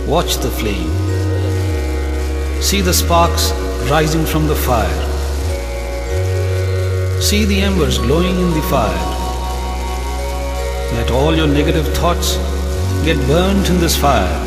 Watch the flame. See the sparks rising from the fire. See the embers glowing in the fire. Let all your negative thoughts get burnt in this fire.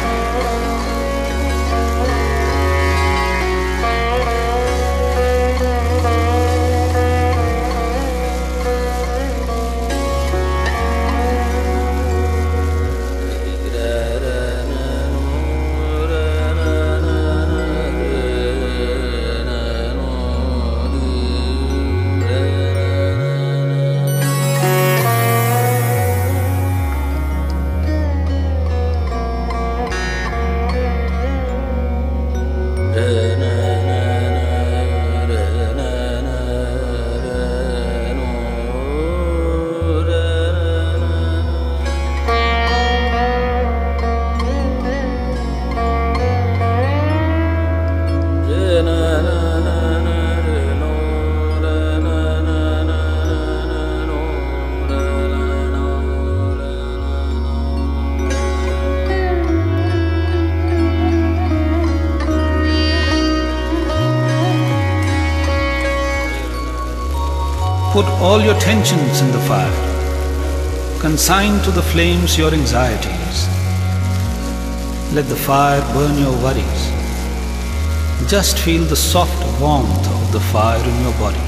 Put all your tensions in the fire. Consign to the flames your anxieties. Let the fire burn your worries. Just feel the soft warmth of the fire in your body.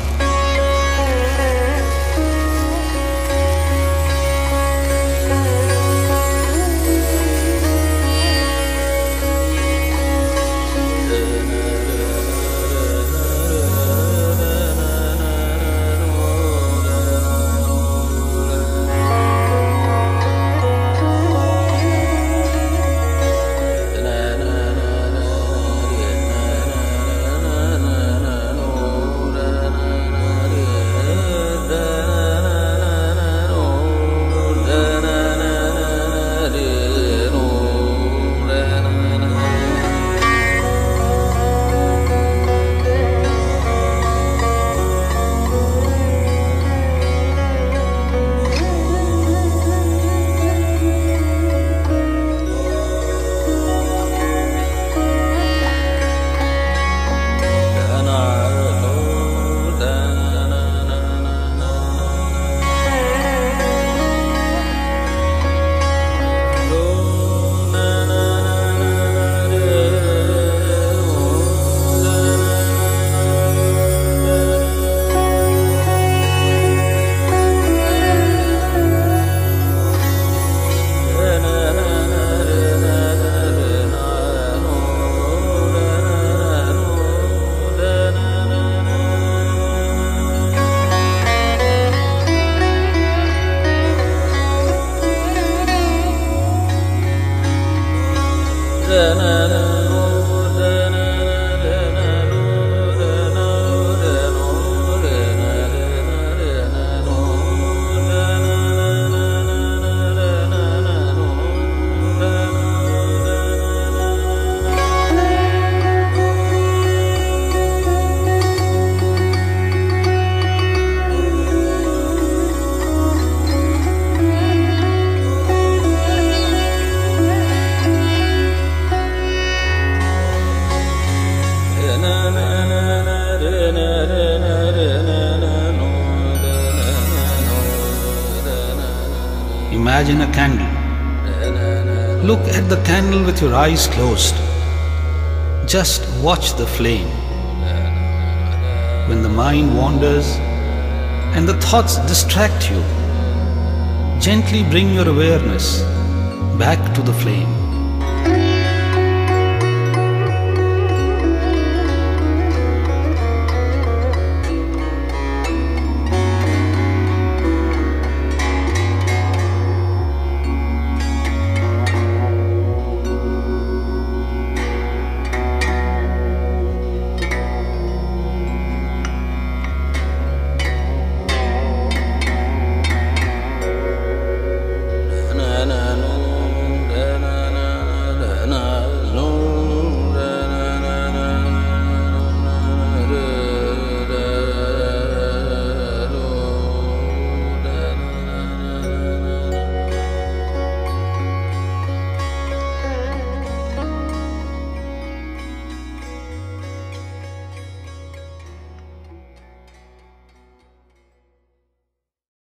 Imagine a candle. Look at the candle with your eyes closed. Just watch the flame. When the mind wanders and the thoughts distract you, gently bring your awareness back to the flame.